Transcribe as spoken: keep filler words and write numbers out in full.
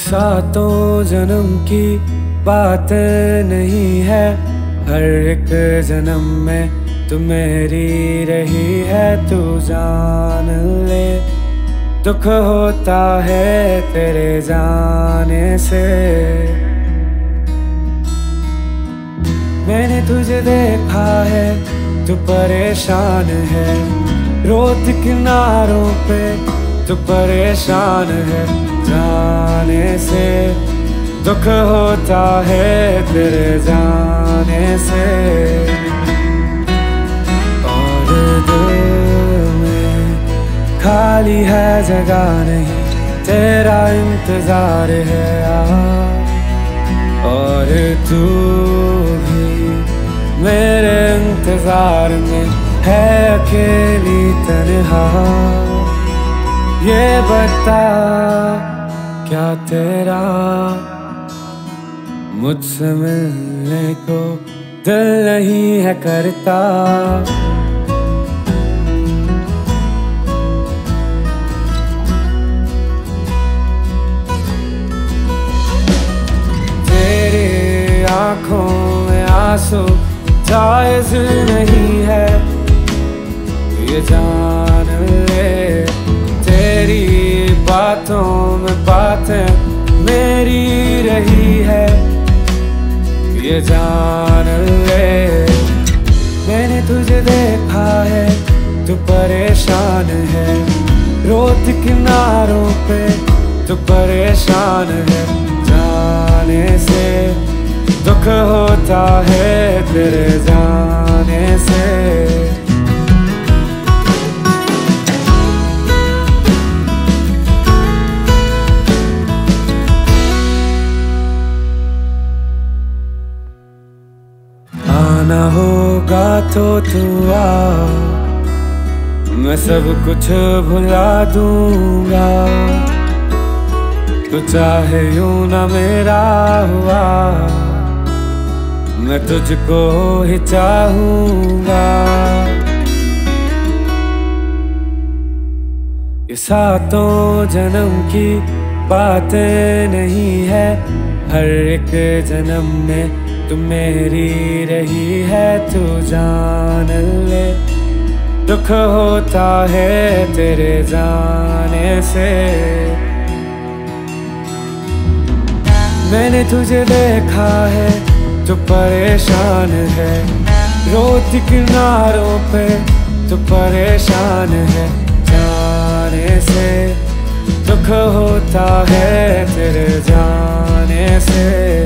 सातों जन्म की बात नहीं है, हर एक जन्म में तू मेरी रही है। तू जान ले दुख होता है तेरे जाने से। मैंने तुझे देखा है तू परेशान है, रोड किनारों पे तू परेशान है। जाने से दुख होता है तेरे जाने से। और दिल में खाली है जगह नहीं, तेरा इंतजार है यार। और तू भी मेरे इंतजार में है अकेली तन्हा। ये बता क्या तेरा मुझसे मिलने को दिल नहीं है करता। तेरे आंखों में आंसू जायज नहीं है, ये जान ले। तेरी बातों में बातें मेरी रही है, ये जान ले। मैंने तुझे देखा है तू परेशान है, रोड किनारों पे तू परेशान है। जाने से दुख होता है तेरे जाने से। आना होगा तो तू आ, मैं सब कुछ भुला दूंगा। तू चाहे यूं ना मेरा हुआ, मैं तुझको ही चाहूंगा। ये सातों जन्म की बातें नहीं है, हर एक जन्म में तू मेरी रही है। तू जान ले दुख होता है तेरे जाने से। मैंने तुझे देखा है तू परेशान है, रोड किनारों पे तू परेशान है। जाने से दुख होता है तेरे जाने से।